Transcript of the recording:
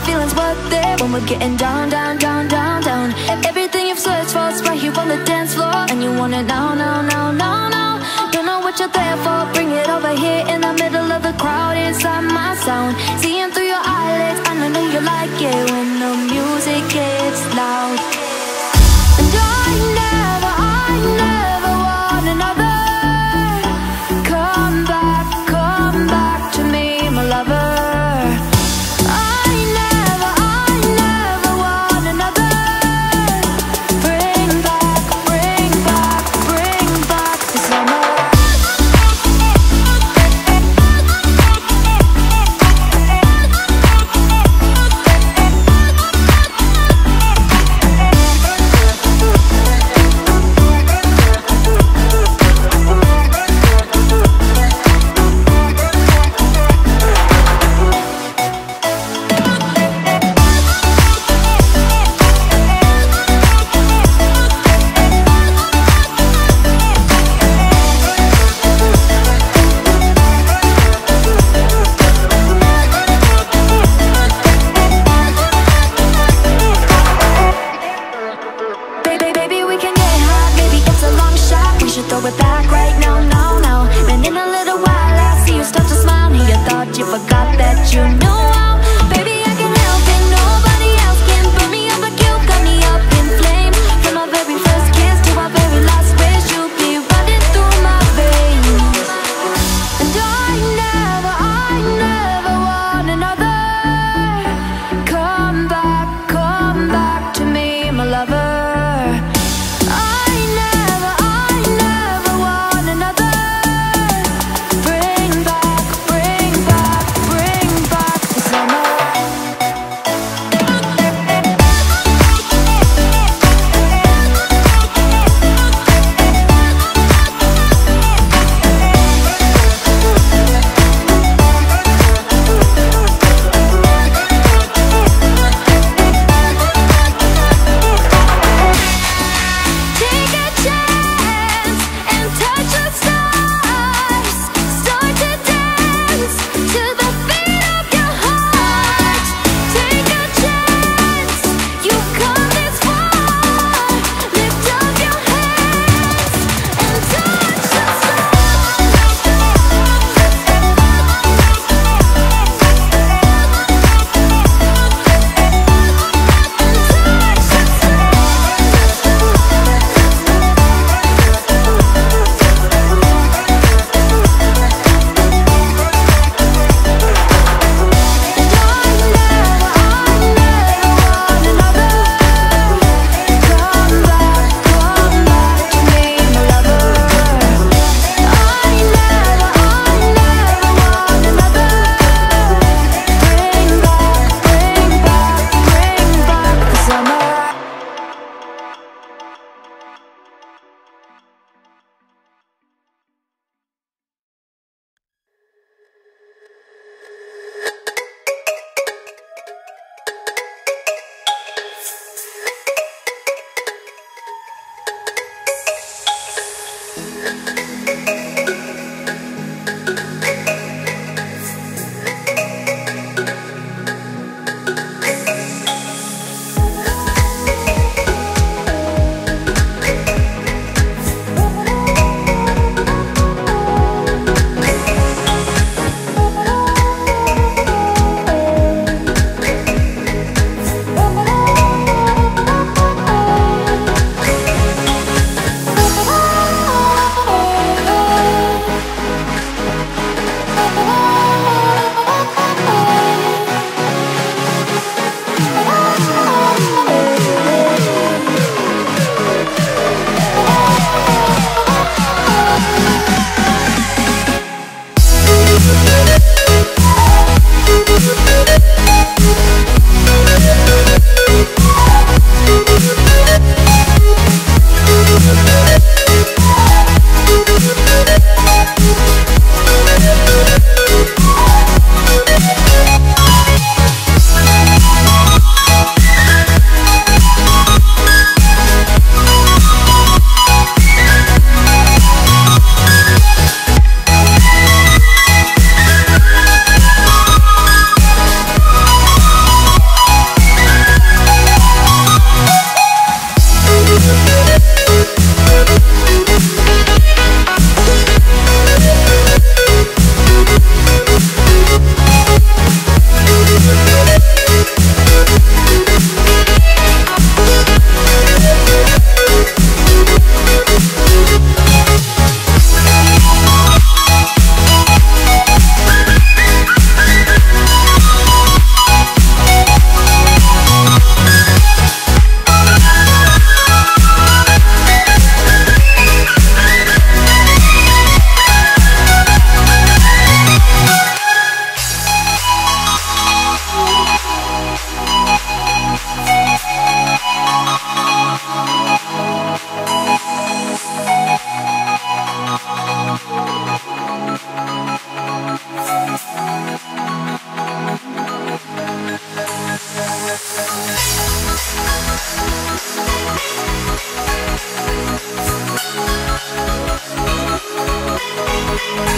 feeling's worth it when we're getting down, down, down, down, down. Everything you've searched for is right here on the dance floor, and you want it now, now, now, now, now. Don't know what you're there for, bring it over here in the middle of the crowd inside my sound. Seeing through your eyelids, and I know you like it when the music gets loud. And I never want another. Come back to me, my lover. I never want another. Bring back the summer. We'll